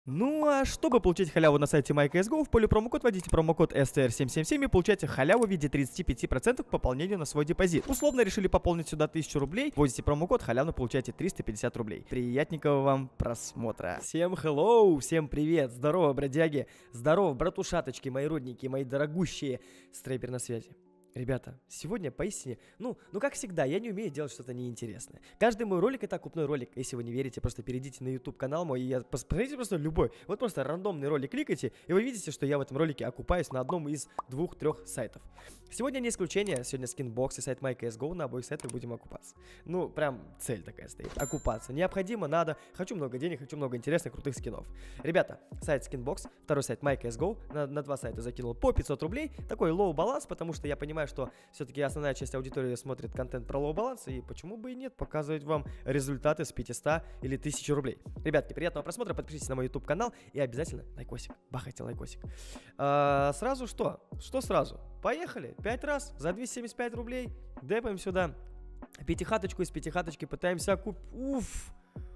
Ну а чтобы получить халяву на сайте MyCSGO, в поле промокод вводите промокод STR777 и получаете халяву в виде 35% к пополнению на свой депозит. Условно решили пополнить сюда 1000 рублей, вводите промокод, халявно получаете 350 рублей. Приятненького вам просмотра. Всем hello, всем привет, здорово, бродяги, здорово, братушаточки, мои родненькие, мои дорогущие. Стрейпер на связи. Ребята, сегодня поистине, ну как всегда, я не умею делать что-то неинтересное. Каждый мой ролик это окупной ролик. Если вы не верите, просто перейдите на YouTube канал мой и посмотрите просто любой. Вот просто рандомный ролик кликайте, и вы видите, что я в этом ролике окупаюсь на одном из 2-3 сайтов. Сегодня не исключение, сегодня скинбокс и сайт MyCSGO, на обоих сайтах будем окупаться. Ну, прям цель такая стоит, окупаться. Необходимо, надо, хочу много денег, хочу много интересных, крутых скинов. Ребята, сайт скинбокс, второй сайт MyCSGO, на 2 сайта закинул по 500 рублей. Такой лоу баланс, потому что я понимаю, что все-таки основная часть аудитории смотрит контент про лоу баланс, и почему бы и нет, показывать вам результаты с 500 или 1000 рублей. Ребятки, приятного просмотра, подпишитесь на мой YouTube канал и обязательно лайкосик, бахайте лайкосик. Сразу что? Что сразу? Поехали, 5 раз за 275 рублей, депаем сюда, пятихаточку из пятихаточки пытаемся купить. Уф,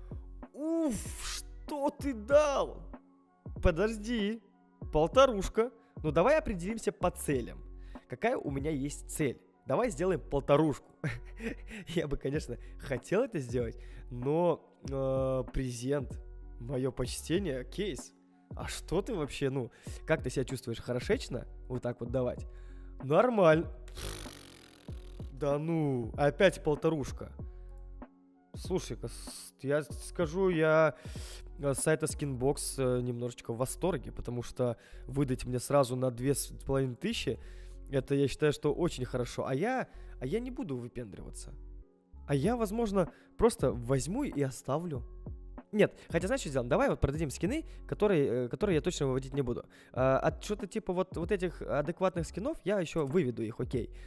что ты дал? Подожди, полторушка, ну давай определимся по целям. Какая у меня есть цель? Давай сделаем полторушку. Я бы, конечно, хотел это сделать, но презент, мое почтение, кейс. А что ты вообще, ну, как ты себя чувствуешь? Хорошечно? Вот так вот давать? Нормально. Да ну, опять полторушка. Слушай-ка, я скажу, я с сайта Skinbox немножечко в восторге, потому что выдать мне сразу на 2500, это, я считаю, что очень хорошо. А я не буду выпендриваться. А я, возможно, просто возьму и оставлю. Нет, хотя знаешь, что сделаем? Давай вот продадим скины, которые я точно выводить не буду. От что-то типа вот этих адекватных скинов я еще выведу их, окей.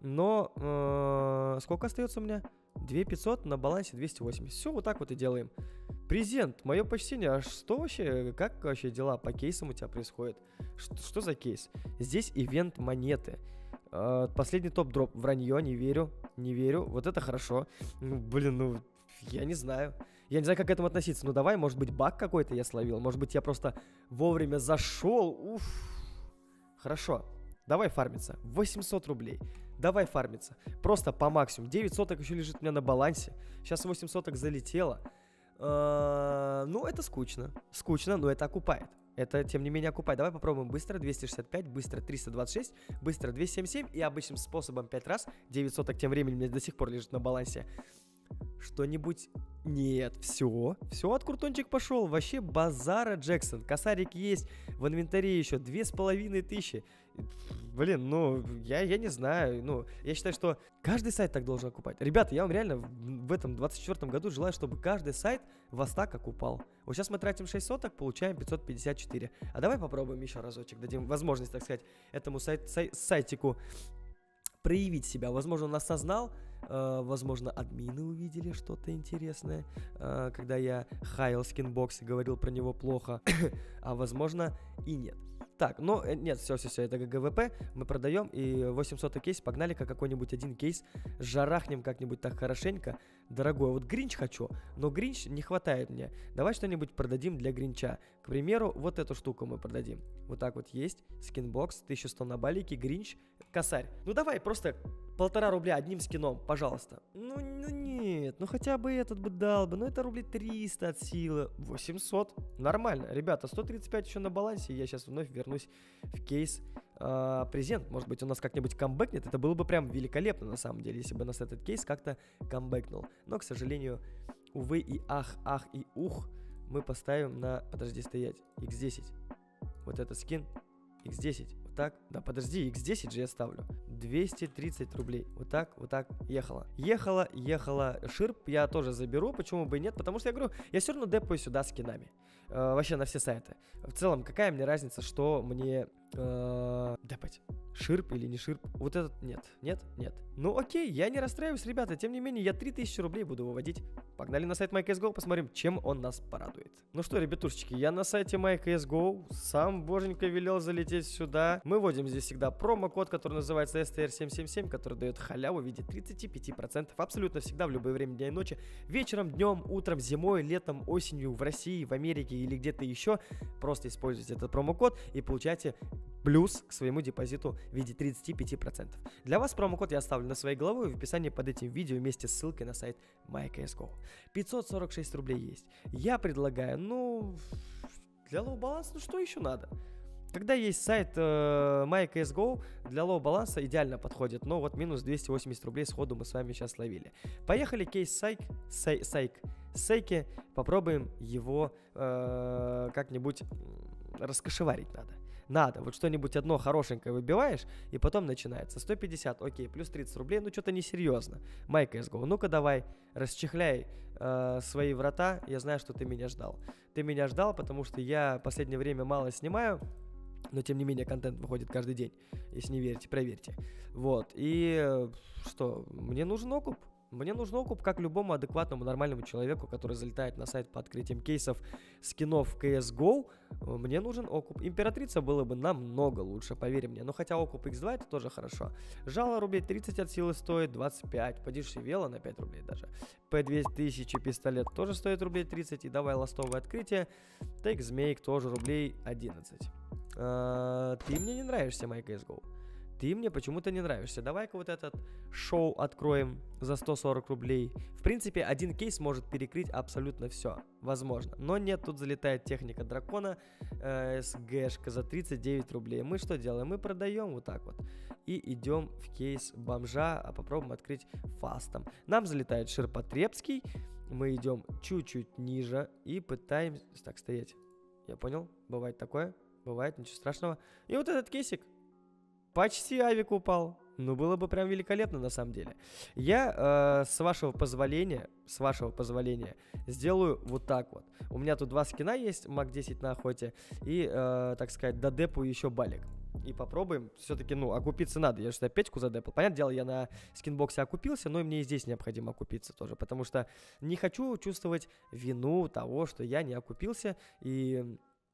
Но сколько остается у меня? 2500 на балансе 280. Все, вот так вот и делаем. Презент, мое почтение. А что вообще, как вообще дела по кейсам у тебя происходят? Что за кейс? Здесь ивент монеты. Последний топ-дроп. Вранье, не верю. Вот это хорошо. Ну, блин, ну, я не знаю. Я не знаю, как к этому относиться. Ну, давай, может быть, баг какой-то я словил. Может быть, я просто вовремя зашел. Уф. Хорошо. Давай фармиться. 800 рублей. Давай фармиться. Просто по максимуму. 9 соток еще лежит у меня на балансе. Сейчас 8 соток залетело. Ну, это скучно. Скучно, но это окупает. Это, тем не менее, окупает. Давай попробуем быстро. 265, быстро 326, быстро 277. И обычным способом 5 раз. 9 соток тем временем у меня до сих пор лежит на балансе. Что-нибудь... Нет, все, от крутончик пошел. Вообще базара, Джексон. Косарик есть, в инвентаре еще 2500. Блин, ну, я не знаю. Ну, я считаю, что каждый сайт так должен окупать. Ребята, я вам реально в этом 24 году желаю, чтобы каждый сайт вас так окупал. Вот сейчас мы тратим 6 соток, получаем 554. А давай попробуем еще разочек, дадим возможность, так сказать, этому сайтику проявить себя. Возможно, он осознал, возможно, админы увидели что-то интересное, когда я хаял скинбокс и говорил про него плохо, а возможно и нет. Так, ну, нет, все, это ГВП, мы продаем, и 800 кейс, погнали-ка какой-нибудь один кейс, жарахнем как-нибудь так хорошенько, дорогой, вот гринч хочу, но гринч не хватает мне, давай что-нибудь продадим для гринча, к примеру, вот эту штуку мы продадим, вот так вот есть, скинбокс, 1100 на балике, гринч, косарь, ну давай просто 1,5 рубля одним скином, пожалуйста, ну нет, ну хотя бы этот бы дал бы, ну это рублей 300 от силы, 800, нормально, ребята, 135 еще на балансе, я сейчас вновь вернусь в кейс презент. Может быть, у нас как-нибудь камбэкнет. Это было бы прям великолепно, на самом деле, если бы нас этот кейс как-то камбэкнул. Но, к сожалению, увы и ах и ух, мы поставим на... Подожди, стоять. X10. Вот этот скин. X10. Вот так. Да, подожди, X10 же я ставлю. 230 рублей. Вот так, ехала. Ехала. Ширп я тоже заберу, почему бы и нет, потому что я говорю, я все равно депаю сюда скинами. Вообще на все сайты. В целом, какая мне разница, что мне Депать. Ширп или не ширп? Вот этот нет. Ну окей, я не расстраиваюсь, ребята. Тем не менее, я 3000 рублей буду выводить. Погнали на сайт MyCSGO, посмотрим, чем он нас порадует. Ну что, ребятушечки, я на сайте MyCSGO. Сам боженька велел залететь сюда. Мы вводим здесь всегда промокод, который называется STR777, который дает халяву в виде 35%. Абсолютно всегда, в любое время дня и ночи. Вечером, днем, утром, зимой, летом, осенью, в России, в Америке или где-то еще. Просто используйте этот промокод и получайте плюс к своему депозиту в виде 35%. Для вас промокод я оставлю на своей голове в описании под этим видео вместе с ссылкой на сайт MyCSGO. 546 рублей есть. Я предлагаю, для лоу-баланса, что еще надо? Когда есть сайт MyCSGO, для лоу-баланса идеально подходит, но вот минус 280 рублей сходу мы с вами сейчас словили. Поехали, кейс Сайки, попробуем его как-нибудь раскошеварить надо, вот что-нибудь одно хорошенькое выбиваешь, и потом начинается. 150, окей, плюс 30 рублей, что-то несерьезно. MyCSGO, ну-ка давай, расчехляй свои врата, я знаю, что ты меня ждал. Ты меня ждал, потому что я в последнее время мало снимаю, но тем не менее контент выходит каждый день. Если не верите, проверьте. Вот, и что, мне нужен окуп. Мне нужен окуп, как любому адекватному, нормальному человеку, который залетает на сайт по открытием кейсов скинов CSGO. Мне нужен окуп. Императрица было бы намного лучше, поверь мне. Но хотя окуп X2 это тоже хорошо. Жало рублей 30 от силы стоит, 25. Подешевело на 5 рублей даже. P2000 пистолет тоже стоит рублей 30. И давай ластовое открытие. Тейк Змейк тоже рублей 11. Ты мне не нравишься, MyCSGO. Ты мне почему-то не нравишься. Давай-ка вот этот шоу откроем за 140 рублей. В принципе, один кейс может перекрыть абсолютно все. Возможно. Но нет, тут залетает техника дракона. СГшка за 39 рублей. Мы что делаем? Мы продаем вот так вот. И идем в кейс бомжа, а попробуем открыть фастом. Нам залетает ширпотребский. Мы идем чуть-чуть ниже и пытаемся... Так, стоять. Я понял. Бывает такое. Бывает, ничего страшного. И вот этот кейсик. Почти авик упал. Ну, было бы прям великолепно, на самом деле. Я, с вашего позволения, сделаю вот так вот. У меня тут 2 скина есть, МАК-10 на охоте, и, так сказать, додепаю еще балик. И попробуем, все-таки, окупиться надо. Я же 5-ку задепал. Понятное дело, я на скинбоксе окупился, но и мне и здесь необходимо окупиться тоже, потому что не хочу чувствовать вину того, что я не окупился и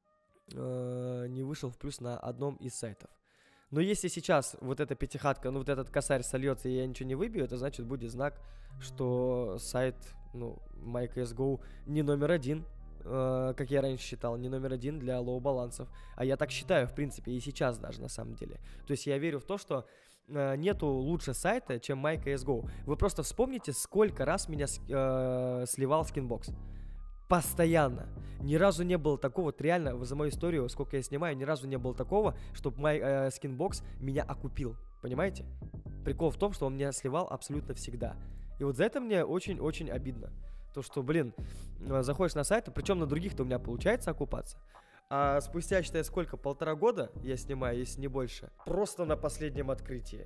не вышел в плюс на одном из сайтов. Но если сейчас вот эта пятихатка, вот этот косарь сольется и я ничего не выбью, это значит будет знак, что сайт, MyCSGO не номер 1, как я раньше считал, не номер 1 для лоу-балансов. А я так считаю, в принципе, и сейчас даже на самом деле. То есть я верю в то, что нету лучше сайта, чем MyCSGO. Вы просто вспомните, сколько раз меня сливал скинбокс. Постоянно. Ни разу не было такого, вот реально, за мою историю, сколько я снимаю, ни разу не было такого, чтобы мой скинбокс меня окупил. Понимаете? Прикол в том, что он меня сливал абсолютно всегда. И вот за это мне очень-очень обидно. То, что, заходишь на сайт, причем на других-то у меня получается окупаться. А спустя, считай, сколько, 1,5 года я снимаю, если не больше. Просто на последнем открытии.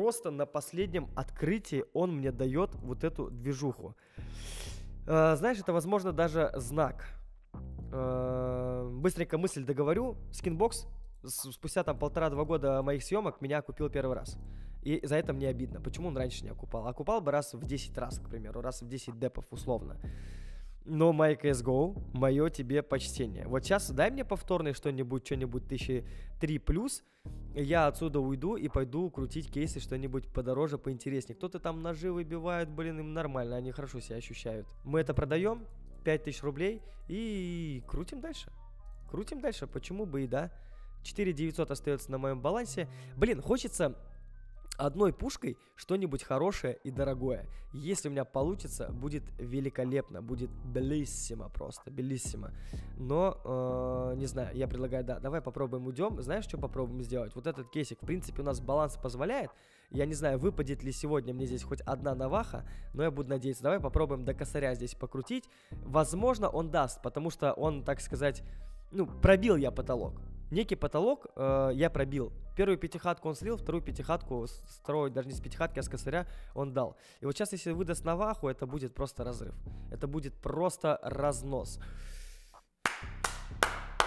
Он мне дает вот эту движуху. Знаешь, это, возможно, даже знак. Быстренько мысль договорю. Скинбокс спустя 1,5-2 года моих съемок меня окупил первый раз. И за это мне обидно. Почему он раньше не окупал? Окупал бы раз в 10 раз, к примеру. Раз в 10 депов, условно. Но MyCSGO, мое тебе почтение. Вот сейчас дай мне повторное что-нибудь 1003+. Я отсюда уйду и пойду крутить кейсы что-нибудь подороже, поинтереснее. Кто-то там ножи выбивает, им нормально, они хорошо себя ощущают. Мы это продаем, 5000 рублей, и крутим дальше. Почему бы и да. 4900 остается на моем балансе. Хочется одной пушкой что-нибудь хорошее и дорогое. Если у меня получится, будет великолепно, будет белиссимо просто, белиссимо. Но, не знаю, я предлагаю, давай попробуем уйдем. Знаешь, что попробуем сделать? Вот этот кейсик, в принципе, у нас баланс позволяет. Я не знаю, выпадет ли сегодня мне здесь хоть одна наваха, но я буду надеяться. Давай попробуем до косаря здесь покрутить. Возможно, он даст, потому что он, так сказать, пробил я потолок. Некий потолок я пробил. Первую пятихатку он слил, вторую пятихатку, второй даже не с пятихатки, а с косаря он дал. И вот сейчас, если выдаст наваху, это будет просто разрыв. Это будет просто разнос.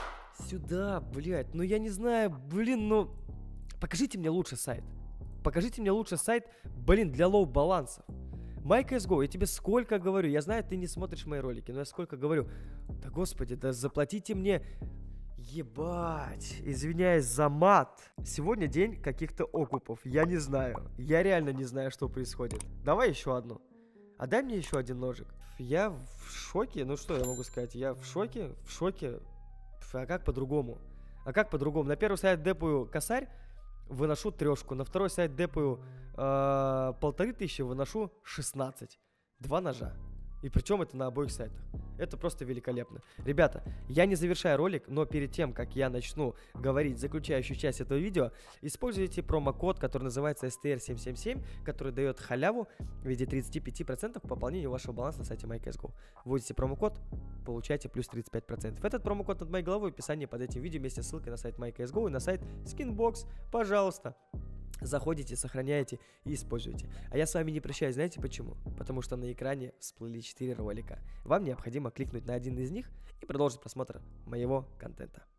сюда, блядь. Ну я не знаю, блин, ну... Покажите мне лучше сайт. Покажите мне лучше сайт, блин, для лоу-балансов. MyCSGO, я тебе сколько говорю, я знаю, ты не смотришь мои ролики, но я сколько говорю. Да господи, да заплатите мне... Ебать, извиняюсь за мат. Сегодня день каких-то окупов, я не знаю. Я реально не знаю, что происходит. Давай еще одну. А дай мне еще один ножик. Я в шоке, ну что я могу сказать? Я в шоке, в шоке. А как по-другому? А как по-другому? На первый сайт депаю косарь, выношу 3, на второй сайт депаю 1500, выношу 16. 2 ножа. И причем это на обоих сайтах. Это просто великолепно. Ребята, я не завершаю ролик, но перед тем, как я начну говорить заключающую часть этого видео, используйте промокод, который называется STR777, который дает халяву в виде 35% к пополнению вашего баланса на сайте MyCSGO. Вводите промокод, получаете плюс 35%. Этот промокод над моей головой в описании под этим видео вместе с ссылкой на сайт MyCSGO и на сайт Skinbox. Пожалуйста. Заходите, сохраняйте и используйте. А я с вами не прощаюсь, знаете почему? Потому что на экране всплыли 4 ролика. Вам необходимо кликнуть на один из них и продолжить просмотр моего контента.